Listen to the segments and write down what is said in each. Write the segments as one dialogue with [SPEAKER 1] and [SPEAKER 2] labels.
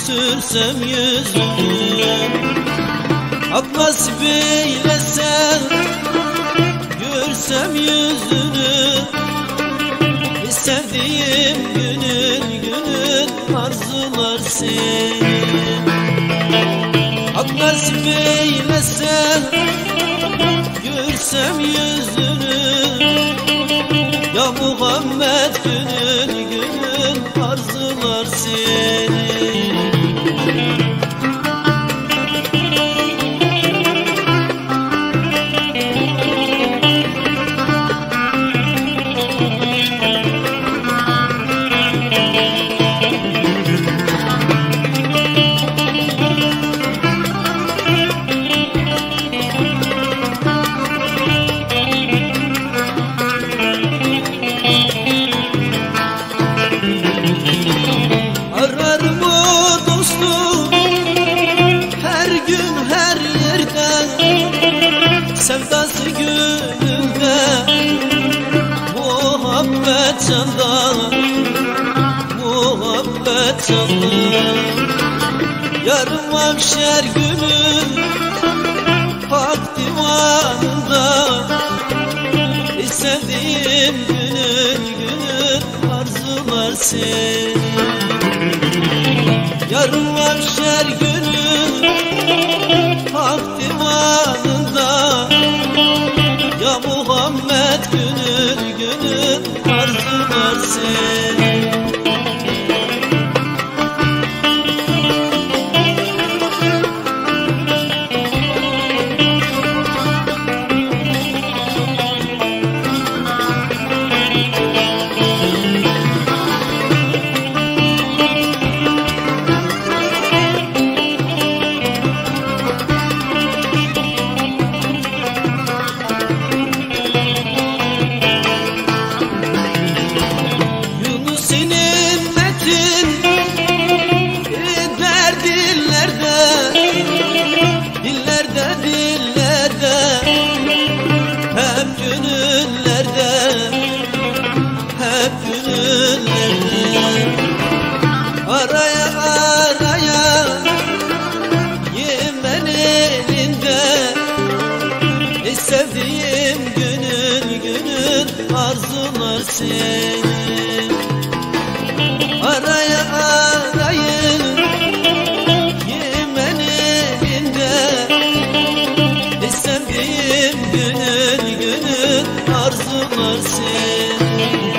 [SPEAKER 1] sürsem yüzünü. Hak nasip eylesen görsem yüzünü. Bir sevdiğim günün günün arzular seni. Hak nasip eylesen görsem yüzünü. Ya Muhammed günün günün arzular seni. Ararım o dostum her gün her yerde, sevdası gönülde, muhabbet canda, muhabbet canda. Yarın mahşer günü hak divanında, sevdiğim günün günün arzular seni. Yarın mahşer günü hak divanında, ya Muhammed günün günün arzular seni. Araya araya Yemen elinde, sevdiğim günün günün arzular seni. Araya arayın Yemen elinde, sevdiğim günün günün arzular seni.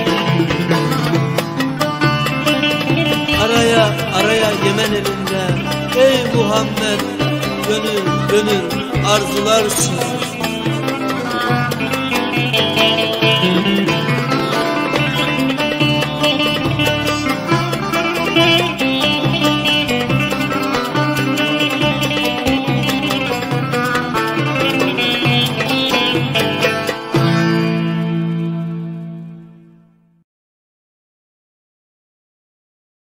[SPEAKER 1] Araya araya Yemen elinde, ey Muhammed gönül gönül arzular seni.